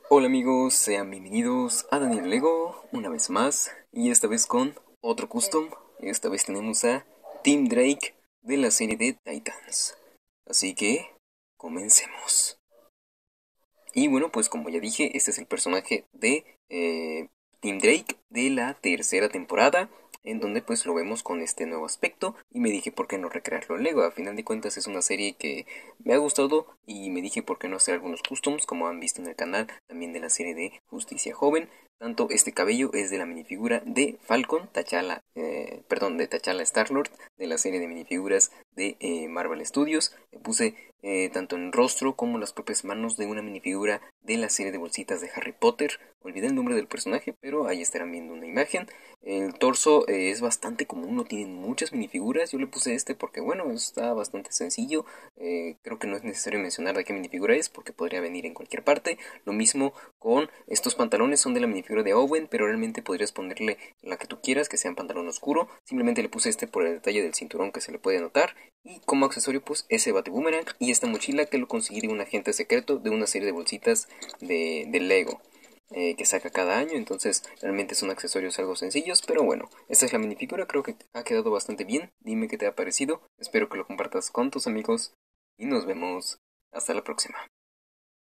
Hola amigos, sean bienvenidos a Daniel Lego una vez más y esta vez con otro custom. Esta vez tenemos a Tim Drake de la serie de Titans. Así que comencemos. Y bueno, pues como ya dije, este es el personaje de Tim Drake de la tercera temporada, en donde pues lo vemos con este nuevo aspecto y me dije por qué no recrearlo en Lego. A final de cuentas es una serie que me ha gustado y me dije por qué no hacer algunos customs como han visto en el canal, también de la serie de Justicia Joven. Tanto este cabello es de la minifigura de Falcon, T'Challa, de T'Challa Star-Lord, de la serie de minifiguras de Marvel Studios. Le puse tanto en el rostro como las propias manos de una minifigura de la serie de bolsitas de Harry Potter. Olvidé el nombre del personaje, pero ahí estarán viendo una imagen. El torso es bastante común, no tienen muchas minifiguras. Yo le puse este porque, bueno, está bastante sencillo. Creo que no es necesario mencionar de qué minifigura es porque podría venir en cualquier parte. Lo mismo con estos pantalones, son de la minifigura de Owen, pero realmente podrías ponerle la que tú quieras, que sea en pantalón oscuro. Simplemente le puse este por el detalle del cinturón que se le puede notar. Y como accesorio, pues ese bate boomerang y esta mochila que lo conseguí de un agente secreto de una serie de bolsitas de Lego. Que saca cada año, entonces realmente son accesorios algo sencillos, pero bueno, esta es la minifigura, creo que ha quedado bastante bien. Dime qué te ha parecido, espero que lo compartas con tus amigos y nos vemos hasta la próxima.